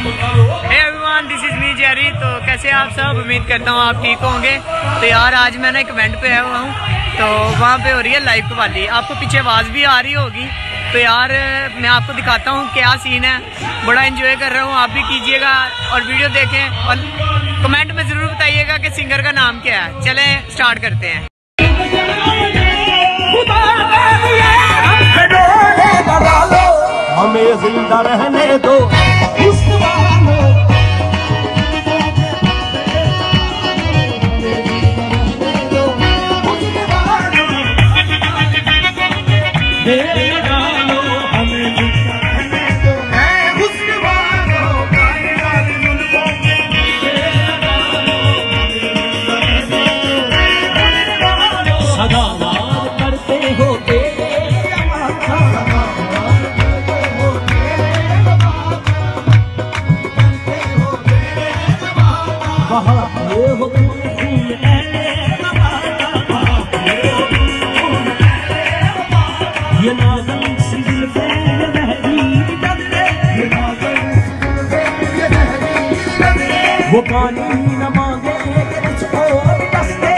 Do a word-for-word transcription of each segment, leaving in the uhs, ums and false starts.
This is me Jerry. तो कैसे आप सब, उम्मीद करता हूँ आप ठीक होंगे। तो यार आज मैं ना एक इवेंट पे आया हुआ हूँ, तो वहाँ पे हो रही है लाइव कव्वाली। आपको पीछे आवाज़ भी आ रही होगी। तो यार मैं आपको दिखाता हूँ क्या सीन है। बड़ा एंजॉय कर रहा हूँ, आप भी कीजिएगा और वीडियो देखें और कमेंट में ज़रूर बताइएगा कि सिंगर का नाम क्या है। चलें स्टार्ट करते हैं। हमें जिंदा रहने दो, वो पानी न मांगे जिसको दस दे,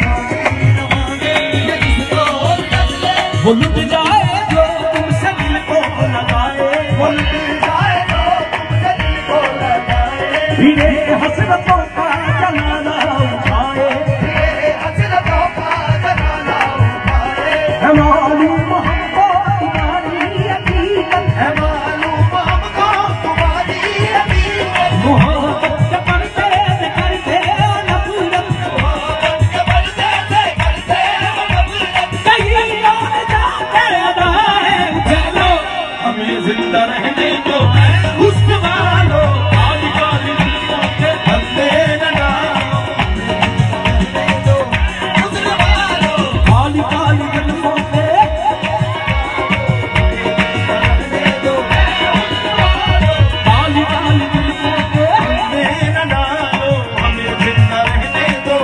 वो लुट जाए जो तुमसे दिल को लगाए, वो लुट जाए जो तुमसे दिल को लगाए। फिरे हसरतों का जनाना उठाए, फिरे हसरतों का जनाना उठाए। है मालूम हमको तुम्हारी हकीकत, है मालूम हमको तुम्हारी हकीकत। मोहब्बत जिंदा रहने दो, हुस्न वालों काली काली दुनिया के बंदे न डालो, हुस्न वालों काली काली दुनिया के रहने दो, काली काली दुनिया के बंदे न डालो, हमें जिंदा रहने दो।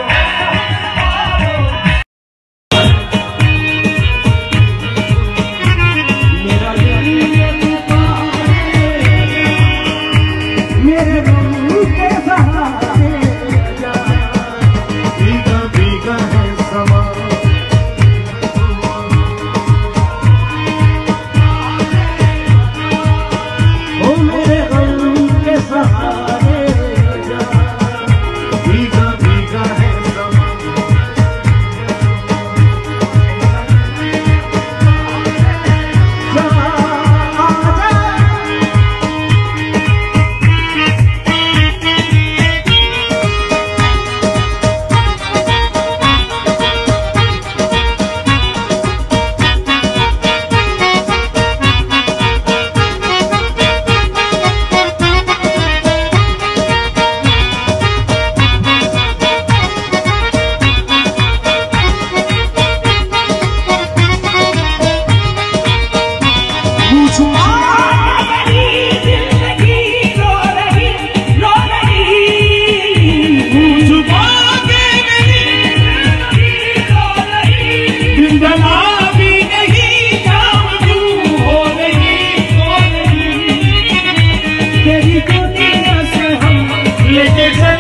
Take it.